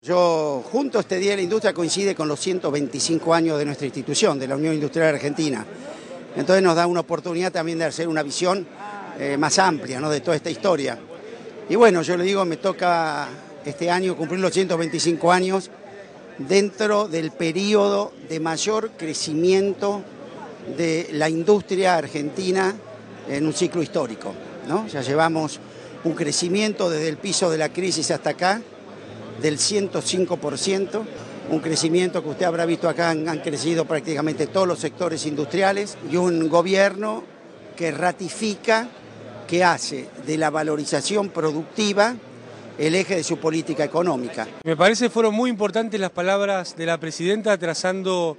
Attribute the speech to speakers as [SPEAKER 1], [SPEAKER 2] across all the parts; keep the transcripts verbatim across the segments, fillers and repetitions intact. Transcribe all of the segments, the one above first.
[SPEAKER 1] Yo, junto a este Día de la Industria coincide con los ciento veinticinco años de nuestra institución, de la Unión Industrial Argentina. Entonces nos da una oportunidad también de hacer una visión eh, más amplia, ¿no?, de toda esta historia. Y bueno, yo le digo, me toca este año cumplir los ciento veinticinco años dentro del periodo de mayor crecimiento de la industria argentina en un ciclo histórico, ¿no? Ya llevamos un crecimiento desde el piso de la crisis hasta acá del ciento cinco por ciento, un crecimiento que usted habrá visto acá, han, han crecido prácticamente todos los sectores industriales, y un gobierno que ratifica, que hace de la valorización productiva el eje de su política económica.
[SPEAKER 2] Me parece que fueron muy importantes las palabras de la presidenta trazando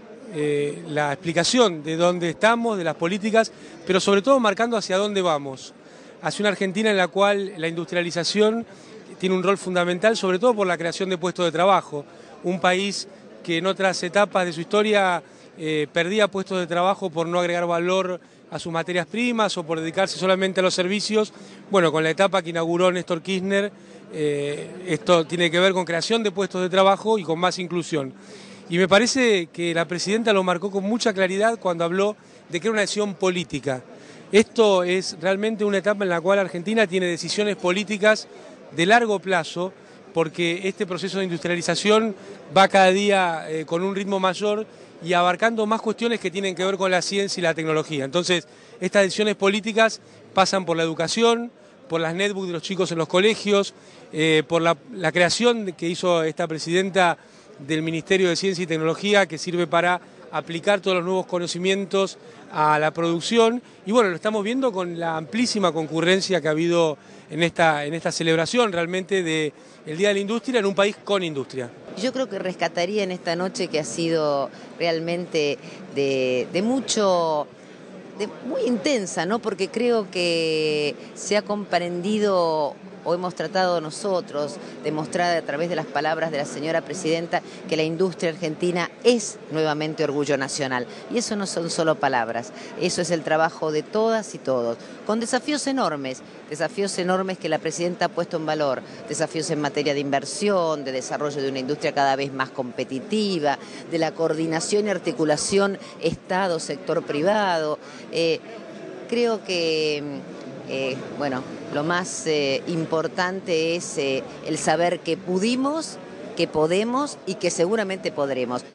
[SPEAKER 2] eh, la explicación de dónde estamos, de las políticas, pero sobre todo marcando hacia dónde vamos, hacia una Argentina en la cual la industrialización tiene un rol fundamental, sobre todo por la creación de puestos de trabajo. Un país que en otras etapas de su historia eh, perdía puestos de trabajo por no agregar valor a sus materias primas o por dedicarse solamente a los servicios. Bueno, con la etapa que inauguró Néstor Kirchner, eh, esto tiene que ver con creación de puestos de trabajo y con más inclusión. Y me parece que la presidenta lo marcó con mucha claridad cuando habló de que era una decisión política. Esto es realmente una etapa en la cual Argentina tiene decisiones políticas de largo plazo, porque este proceso de industrialización va cada día eh, con un ritmo mayor y abarcando más cuestiones que tienen que ver con la ciencia y la tecnología. Entonces, estas decisiones políticas pasan por la educación, por las netbooks de los chicos en los colegios, eh, por la, la creación que hizo esta presidenta del Ministerio de Ciencia y Tecnología, que sirve para aplicar todos los nuevos conocimientos a la producción. Y bueno, lo estamos viendo con la amplísima concurrencia que ha habido en esta, en esta celebración realmente del Día de la Industria en un país con industria.
[SPEAKER 3] Yo creo que rescataría en esta noche, que ha sido realmente de, de mucho, de muy intensa, ¿no? Porque creo que se ha comprendido, o hemos tratado nosotros de mostrar a través de las palabras de la señora presidenta, que la industria argentina es nuevamente orgullo nacional. Y eso no son solo palabras, eso es el trabajo de todas y todos, con desafíos enormes, desafíos enormes que la presidenta ha puesto en valor, desafíos en materia de inversión, de desarrollo de una industria cada vez más competitiva, de la coordinación y articulación Estado-sector privado. Eh, creo que Eh, bueno, lo más eh, importante es eh, el saber que pudimos, que podemos y que seguramente podremos.